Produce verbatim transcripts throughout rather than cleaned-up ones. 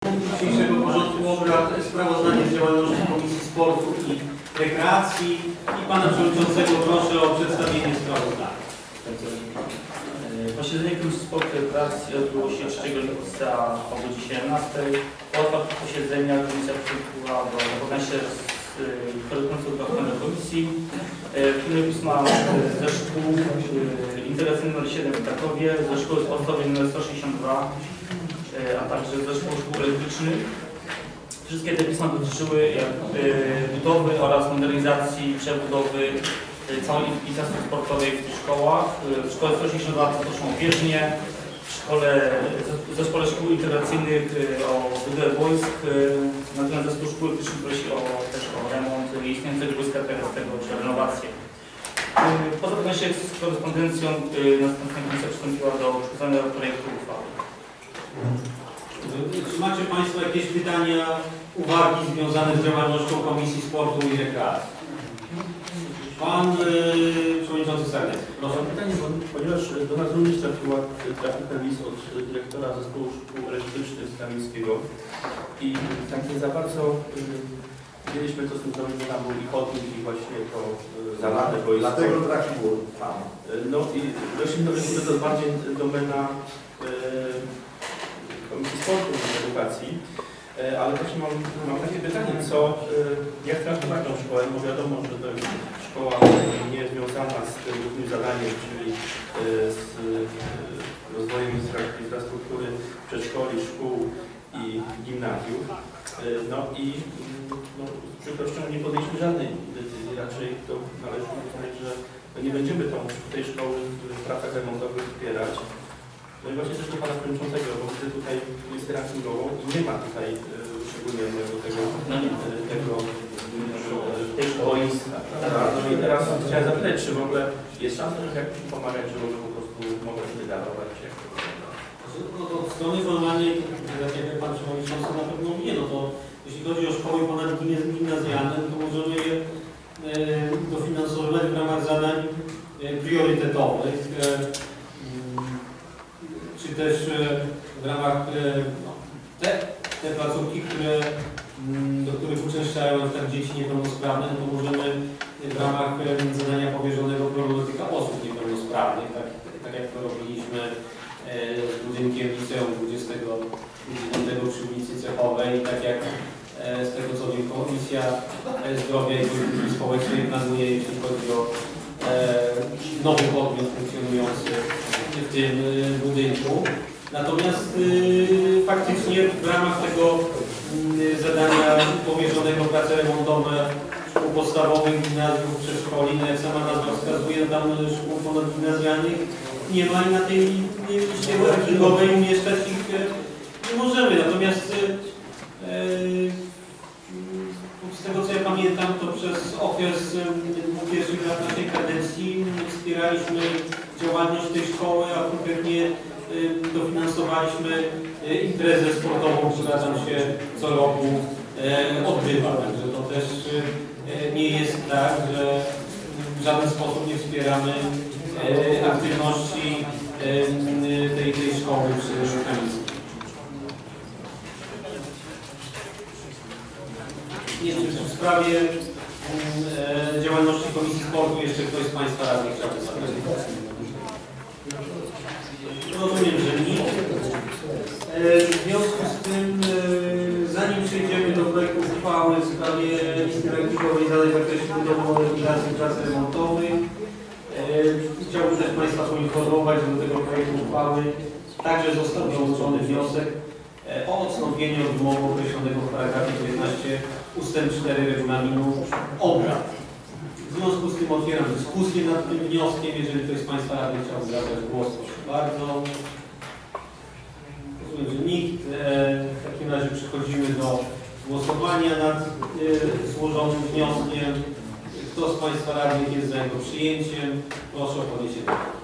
Dzisiejszego porządku obrad sprawozdanie z działalności Komisji Sportu i Rekreacji i Pana Przewodniczącego proszę o przedstawienie sprawozdania. Posiedzenie Komisji Sportu i Rekreacji odbyło się trzeciego lipca o godzinie siedemnastej. Po otwarciu posiedzenia Komisja przystąpiła do zapoznania się z korespondencją do Komisji, w której pisma ze szkół integracyjnych numer siedem w Krakowie, ze szkoły sportowej numer sto sześćdziesiąt dwa, a także ze szkół szkół elektrycznych. Wszystkie te pisma dotyczyły budowy oraz modernizacji, przebudowy całej infrastruktury sportowej w tych szkołach. W szkole sto sześćdziesiąt dwa proszą o bieżnię, w szkole, w zespole szkół integracyjnych o budowę wojsk, natomiast zespół szkół elektrycznych prosi o, też o remont istniejącego wojska terrorystycznego czy renowację. Po zapoznaniu się z korespondencją następna komisja przystąpiła do przygotowania projektu uchwały. Czy macie Państwo jakieś pytania, uwagi związane z działalnością Komisji Sportu i Rekreacji? Pan yy, Przewodniczący Sarnecki. Proszę o pytanie, bo, ponieważ do nas również trafiła trafił list od dyrektora Zespołu Szkół Elektrycznych z Kamińskiego i tak nie za bardzo yy, wiedzieliśmy, co z tym zrobić, bo tam był i chodnik i właśnie to yy, zalane, bo jest... Dlatego trafiło Pan. Yy, no i doszliśmy do wniosku, że to jest bardziej domena yy, Komisji Sportu i Edukacji. Ale właśnie mam, mam takie pytanie, co, jak traktować tą szkołę, bo wiadomo, że to jest szkoła nie związana z tym głównym zadaniem, czyli z rozwojem infrastruktury przedszkoli, szkół i gimnazjów. No i no, z przykrością nie podjęliśmy żadnej decyzji, raczej to należy uznać, że nie będziemy tą, tej szkoły w pracach remontowych wspierać. No i właśnie też do Pana Przewodniczącego, bo widzę tutaj listę rankingową i nie ma tutaj e, szczególnie tego, tego, tego tej szkoły. No i teraz chciałem zapytać, czy w ogóle jest szansa, że jakoś pomagać, że może po prostu mogę się wydarować się. No to od strony formalnej, tak jak Pan Przewodniczący na pewno wie, no to jeśli chodzi o szkoły ponadgimnazjalne, to możemy je e, dofinansowywać w ramach zadań e, priorytetowych. E, czy też w ramach no, te, te placówki, które, do których uczęszczają tak dzieci niepełnosprawne, no to możemy w ramach zadania powierzonego problematyka osób niepełnosprawnych, tak, tak jak to robiliśmy z budynkiem liceum dwudziestego dziewiątego przy ulicy Cechowej, tak jak z tego co wiem Komisja Zdrowia i Polityki Społecznej planuje, jeśli chodzi o nowy podmiot funkcjonujący w tym budynku. Natomiast y, faktycznie w ramach tego y, zadania powierzonego prace remontowe szkół podstawowych, gimnazjów, przedszkoli, no jak sama nazwa wskazuje, tam szkół ponadgimnazjalnych nie ma i na tej liście rankingowej umieszczać ich y, nie możemy. Natomiast y, y, z tego co ja pamiętam, to przez okres dwóch pierwszych lat naszej kadencji wspieraliśmy działalność tej szkoły, a konkretnie dofinansowaliśmy imprezę sportową, która tam się co roku odbywa. Także to też nie jest tak, że w żaden sposób nie wspieramy aktywności tej, tej szkoły przy Kamińskiej. Jeszcze w sprawie e, działalności Komisji Sportu jeszcze ktoś z Państwa radnych chciałby zabrać. Rozumiem, że nikt. E, w związku z tym, e, zanim przejdziemy do projektu uchwały w sprawie listy rankingowej zadań w zakresie budowy modernizacji prac remontowych, e, chciałbym też Państwa poinformować, że do tego projektu uchwały także został dołączony wniosek o odstąpienie od wymogu określonego w paragrafie dziewiętnastym ustęp cztery regulaminu obrad. W związku z tym otwieram dyskusję nad tym wnioskiem. Jeżeli ktoś z Państwa radnych chciałby zabrać głos, proszę bardzo. Rozumiem, że nikt. W takim razie przechodzimy do głosowania nad złożonym wnioskiem. Kto z Państwa radnych jest za jego przyjęciem? Proszę o podniesienie ręki.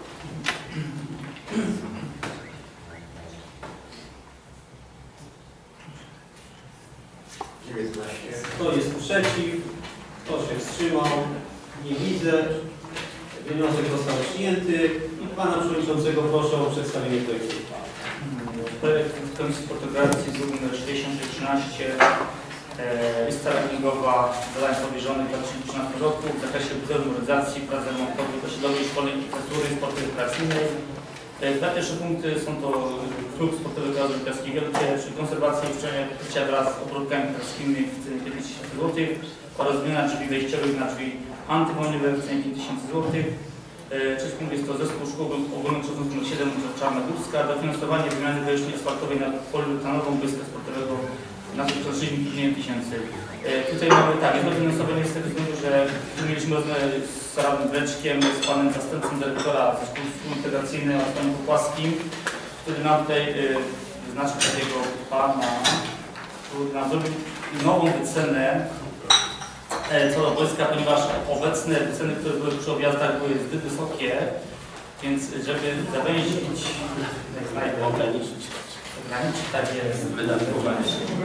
Kto jest przeciw? Kto się wstrzymał? Nie widzę. Wniosek został przyjęty i Pana Przewodniczącego proszę o przedstawienie projektu uchwały. Projekt Komisji Sportu i Rekreacji z druku nr sześćdziesiąt trzynaście. Lista rankingowa zadań powierzonych w dwa tysiące trzynastym roku w zakresie modernizacji, prac remontowych, osiedlowej szkolnej infrastruktury sportowej rekreacyjnej. Dwa pierwsze punkty są to klub sportowy Gazet Piaski Wielkie, czyli konserwacja i uczczenie pokrycia wraz z obróbkami piaskimi w cenie pięć tysięcy złotych oraz zmiana drzwi wejściowych na drzwi antywojnowe w cenie pięć tysięcy złotych. Trzeci punkt jest to zespół szkół ogólnokształcących numer siedem Czarna Górska, dofinansowanie wymiany powierzchni asfaltowej na polu etanową boiska sportowego na sześćdziesiąt tysięcy. Tutaj mamy tak, jest dofinansowanie z tego względu, że mieliśmy rozmowę z radnym Breczkiem, z panem zastępcą dyrektora zespołu integracyjnej oraz panem Popłaskim, który nam tutaj wyznaczył takiego pana, który nam zrobił nową wycenę co do boiska, ponieważ obecne wyceny, które były przy objazdach, były zbyt wysokie, więc żeby zawęzić, ograniczyć, tak jest, wydatkowanie.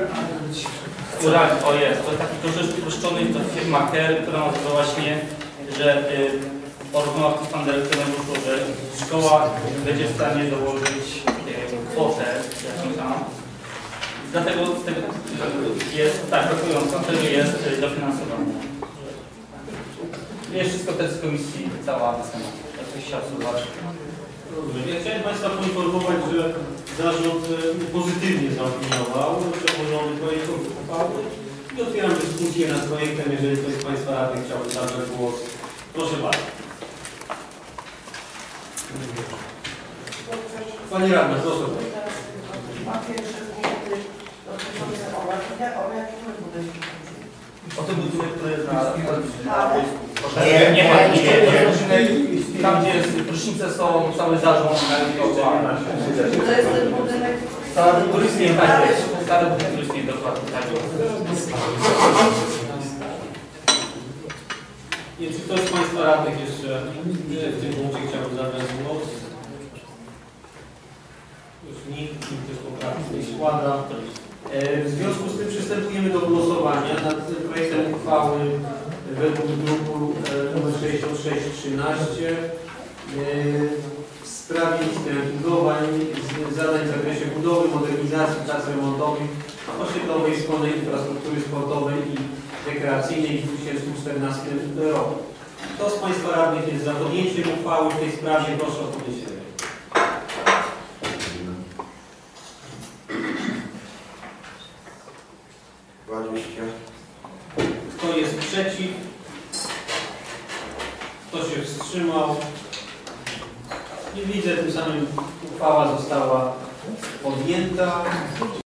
O jest, to jest taki troszeczkę uproszczony, to firma Kerr, która nazywa właśnie, że po rozmowach z panem dyrektorem wyszło, że szkoła będzie w stanie dołożyć y, kwotę jakąś tam. Dlatego z tego jest tak brakująca, dlatego jest y, dofinansowanie. Jest wszystko też z komisji, cała wycena. Jak ktoś chciał zobaczyć. Ja chciałem Państwa poinformować, że zarząd pozytywnie zaopiniował przedłożony projekt uchwały i otwieram dyskusję nad projektem. Jeżeli ktoś z Państwa radnych chciałby zabrać głos, proszę bardzo. Pani radna, proszę. Mam pierwsze punkty dotyczące ołatwienia, o jakim budynku? O tym budynek, który jest na... Ale... Nie, nie, nie, nie. Tam gdzie jest prysznice są, cały zarząd. To jest ten budynek... Stary turystnie, tak jest. Stary budynek turystnie, dokładnie, tak jest. I czy ktoś z Państwa radnych jeszcze w tym punkcie chciałby zabrać głos? Już nikt, nikt też poprawki nie składa. W związku z tym przystępujemy do głosowania nad projektem uchwały według druku nr sześćdziesiąt sześć trzynaście w sprawie listy rankingowań zadań w zakresie budowy, modernizacji, prac remontowych osiedlowej szkolnej infrastruktury sportowej i rekreacyjnej w dwa tysiące czternastym roku. Kto z Państwa radnych jest za podjęciem uchwały w tej sprawie? Proszę o podniesienie. Kto jest przeciw? Kto się wstrzymał? Nie widzę, tym samym uchwała została podjęta.